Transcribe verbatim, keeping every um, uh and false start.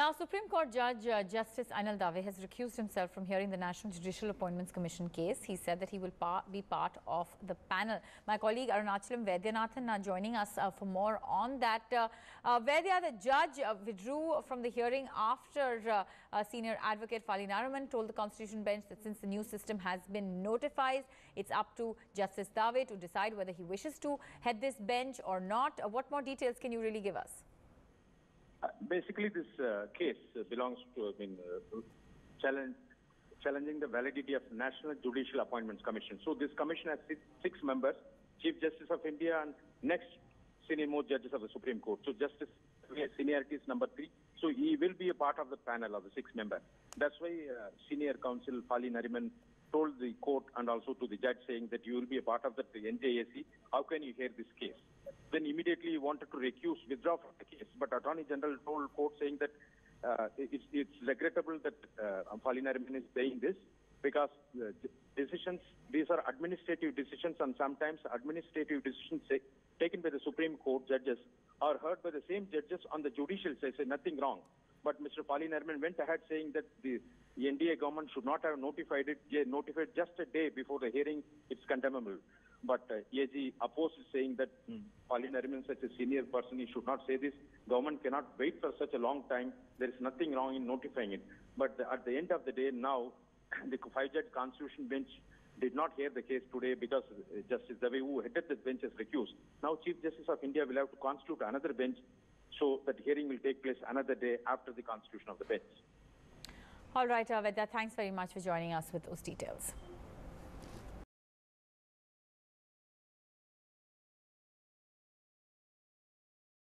Now, Supreme Court Judge uh, Justice Anil Dave has recused himself from hearing the National Judicial Appointments Commission case. He said that he will pa be part of the panel. My colleague Arunachalam Vaidyanathan are joining us uh, for more on that. Uh, uh, Vaidya, the judge uh, withdrew from the hearing after uh, uh, senior advocate Fali Nariman told the Constitution bench that since the new system has been notified, it's up to Justice Dave to decide whether he wishes to head this bench or not. Uh, what more details can you really give us? Uh, basically, this uh, case uh, belongs to, I mean, uh, challenge, challenging the validity of National Judicial Appointments Commission. So this commission has six, six members, Chief Justice of India and next senior most judges of the Supreme Court. So Justice seniority is number three. So he will be a part of the panel of the six members. That's why uh, senior counsel Fali Nariman told the court and also to the judge saying that you will be a part of the N J A C. How can you hear this case? Then immediately he wanted to recuse, withdraw from the case. But Attorney General told court saying that uh, it's, it's regrettable that uh, Fali Nariman is saying this because uh, decisions, these are administrative decisions, and sometimes administrative decisions taken by the Supreme Court judges are heard by the same judges on the judicial side, say nothing wrong. But Mister Fali Nariman went ahead saying that the, the N D A government should not have notified it, notified just a day before the hearing. It's condemnable. But uh, A G opposed saying that hmm. Fali Nariman, such a senior person, he should not say this. Government cannot wait for such a long time. There is nothing wrong in notifying it. But the, at the end of the day, now the five-judge Constitution bench did not hear the case today because uh, Justice Dave, who headed the bench, is recused. Now Chief Justice of India will have to constitute another bench, so that hearing will take place another day after the constitution of the bench. All right, uh, Vaidya, thanks very much for joining us with those details.